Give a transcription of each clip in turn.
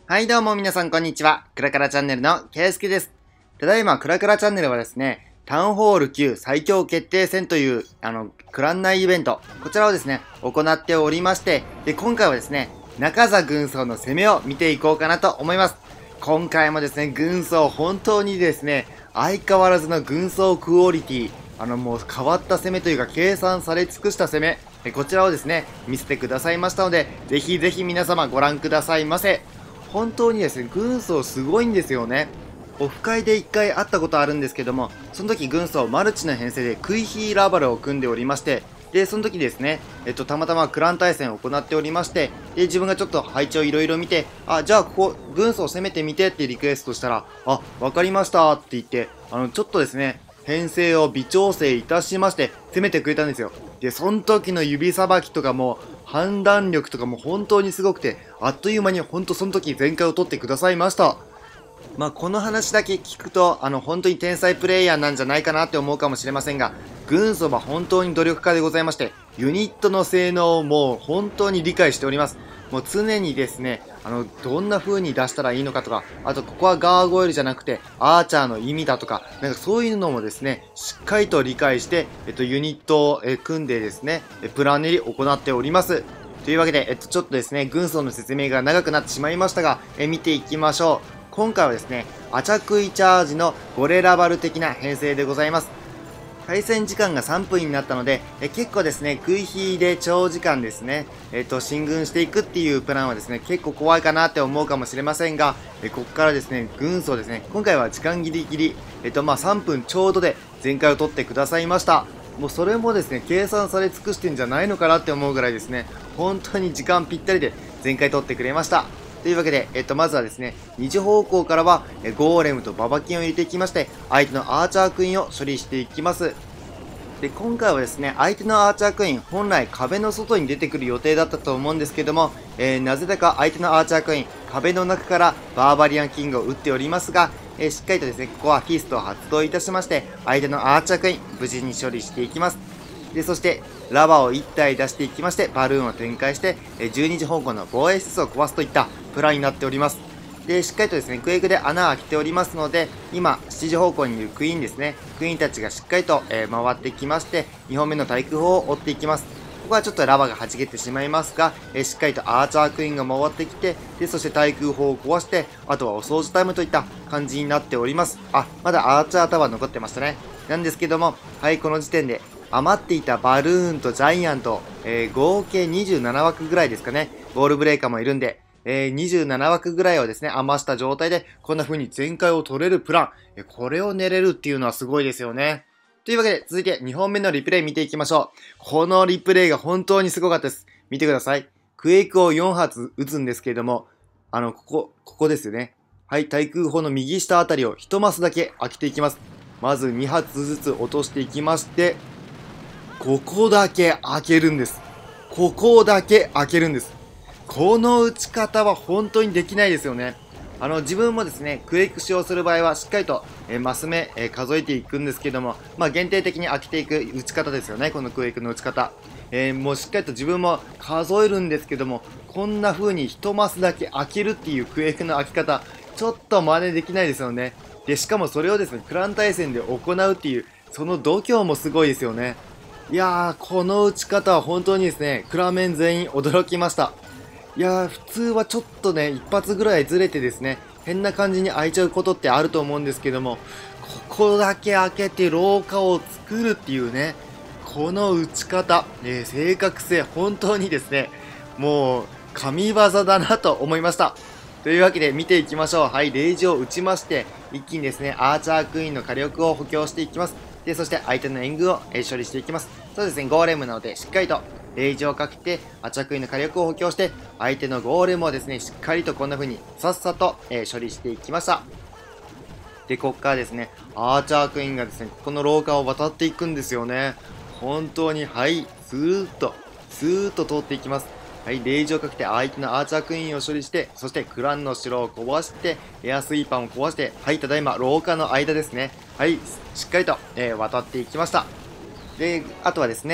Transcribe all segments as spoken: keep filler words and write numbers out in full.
はいどうも皆さんこんにちは。クラクラチャンネルのケイスケです。ただいまクラクラチャンネルはですね、タウンホールきゅう最強決定戦という、あの、クラン内イベント、こちらをですね、行っておりまして、で、今回はですね、中座軍曹の攻めを見ていこうかなと思います。今回もですね、軍曹本当にですね、相変わらずの軍曹クオリティ、あのもう変わった攻めというか計算され尽くした攻め、えこちらをですね、見せてくださいましたので、ぜひぜひ皆様ご覧くださいませ。本当にですね、軍曹すごいんですよね。オフ会で一回会ったことあるんですけども、その時軍曹マルチの編成でクイヒーラバルを組んでおりまして、で、その時ですね、えっと、たまたまクラン対戦を行っておりまして、で、自分がちょっと配置をいろいろ見て、あ、じゃあここ、軍曹攻めてみてってリクエストしたら、あ、わかりましたって言って、あの、ちょっとですね、編成を微調整いたしまして、攻めてくれたんですよ。で、その時の指さばきとかも、判断力とかも本当にすごくて、あっという間に本当その時全開を取ってくださいました。まあ、この話だけ聞くと、あの、本当に天才プレイヤーなんじゃないかなって思うかもしれませんが、軍曹は本当に努力家でございまして、ユニットの性能をもう本当に理解しております。もう常にですね、あの、どんな風に出したらいいのかとか、あとここはガーゴイルじゃなくて、アーチャーの意味だとか、なんかそういうのもですね、しっかりと理解して、えっと、ユニットを、え組んでですね、プラン練り行っております。というわけで、えっと、ちょっとですね、軍曹の説明が長くなってしまいましたが、え見ていきましょう。今回はですね、アチャクイチャージのゴレラバル的な編成でございます。対戦時間がさんぷんになったので、え結構ですね、クイヒーで長時間ですね、えっ、と、進軍していくっていうプランはですね、結構怖いかなって思うかもしれませんが、えここからですね、軍曹ですね、今回は時間ギリギリ、えっ、と、まあ、さんぷんちょうどで全開を取ってくださいました。もうそれもですね、計算され尽くしてんじゃないのかなって思うぐらいですね、本当に時間ぴったりで全開取ってくれました。というわけで、えっと、まずはですね、二次方向からは、えゴーレムとババキンを入れていきまして、相手のアーチャークイーンを処理していきます。で、今回はですね、相手のアーチャークイーン、本来壁の外に出てくる予定だったと思うんですけども、えー、なぜだか相手のアーチャークイーン、壁の中からバーバリアンキングを打っておりますが、えー、しっかりとですね、ここはフィストを発動いたしまして、相手のアーチャークイーン、無事に処理していきます。で、そして、ラバーをいち体出していきまして、バルーンを展開して、えじゅうにじ方向の防衛施設を壊すといったプランになっております。で、しっかりとですね、クエイクで穴を開けておりますので、今、しちじ方向にいるクイーンですね、クイーンたちがしっかりと、えー、回ってきまして、にほんめの対空砲を追っていきます。ここはちょっとラバーが弾けてしまいますが、えー、しっかりとアーチャークイーンが回ってきて、で、そして対空砲を壊して、あとはお掃除タイムといった感じになっております。あ、まだアーチャータワー残ってましたね。なんですけども、はい、この時点で、余っていたバルーンとジャイアント、えー、合計にじゅうなな枠ぐらいですかね。ボールブレーカーもいるんで、えー、にじゅうなな枠ぐらいをですね、余した状態で、こんな風に全開を取れるプラン。えこれを練れるっていうのはすごいですよね。というわけで、続いてにほんめのリプレイ見ていきましょう。このリプレイが本当にすごかったです。見てください。クエイクをよん発撃つんですけれども、あの、ここ、ここですよね。はい、対空砲の右下あたりを一マスだけ開けていきます。まずに発ずつ落としていきまして、ここだけ開けるんです。ここだけ開けるんです。この打ち方は本当にできないですよね。あの、自分もですね、クエイク使用する場合はしっかりと、えー、マス目、えー、数えていくんですけども、まあ、限定的に開けていく打ち方ですよね、このクエイクの打ち方。えー、もうしっかりと自分も数えるんですけども、こんな風に一マスだけ開けるっていうクエイクの開き方、ちょっと真似できないですよね。で、しかもそれをですね、クラン対戦で行うっていう、その度胸もすごいですよね。いやー、この打ち方は本当にですね、クラメン全員驚きました。いやー、普通はちょっとね、一発ぐらいずれてですね、変な感じに開いちゃうことってあると思うんですけども、ここだけ開けて廊下を作るっていうね、この打ち方、えー、正確性、本当にですね、もう、神業だなと思いました。というわけで見ていきましょう。はい、レイジを打ちまして、一気にですね、アーチャークイーンの火力を補強していきます。で、そして相手の援軍を、えー、処理していきます。そうですね、ゴーレムなので、しっかりと、レイジをかけて、アーチャークイーンの火力を補強して、相手のゴーレムをですね、しっかりとこんな風に、さっさと、えー、処理していきました。で、こっからですね、アーチャークイーンがですね、この廊下を渡っていくんですよね。本当に、はい、スーッと、スーッと通っていきます。はい、レイジをかけて相手のアーチャークイーンを処理して、そしてクランの城を壊して、エアスイーパーを壊して、はい、ただいま廊下の間ですね。はい、しっかりと、えー、渡っていきました。で、あとはですね、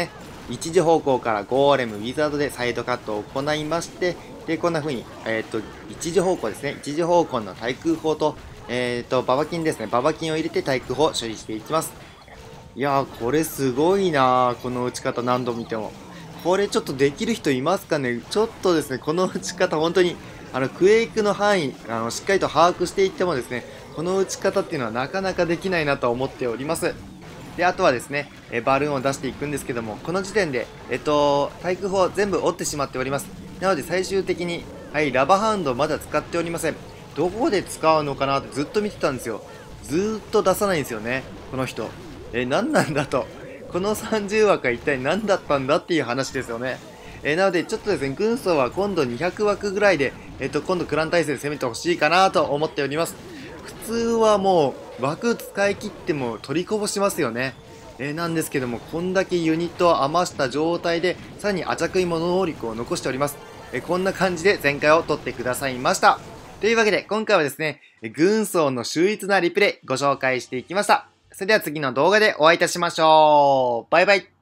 一時方向からゴーレム、ウィザードでサイドカットを行いまして、で、こんな風に、えっと、一時方向ですね。一時方向の対空砲と、えっと、ババキンですね。ババキンを入れて対空砲を処理していきます。いやー、これすごいなー。この打ち方何度見ても。これちょっとできる人いますかね。ちょっとですね、この打ち方本当に、あの、クエイクの範囲、あの、しっかりと把握していってもですね、この打ち方っていうのはなかなかできないなと思っております。で、あとはですね、えバルーンを出していくんですけども、この時点で、えっと、対空砲全部折ってしまっております。なので最終的に、はい、ラバーハウンドまだ使っておりません。どこで使うのかなってずっと見てたんですよ。ずーっと出さないんですよね、この人。え、何なんだと。このさんじゅう枠は一体何だったんだっていう話ですよね。えなので、ちょっとですね、軍曹は今度にひゃく枠ぐらいで、えっと、今度クラン体制で攻めてほしいかなと思っております。普通はもう枠使い切っても取りこぼしますよね。えー、なんですけども、こんだけユニットを余した状態で、さらにアチャクイモ能力を残しております。えー、こんな感じで前回を取ってくださいました。というわけで、今回はですね、軍曹の秀逸なリプレイご紹介していきました。それでは次の動画でお会いいたしましょう。バイバイ。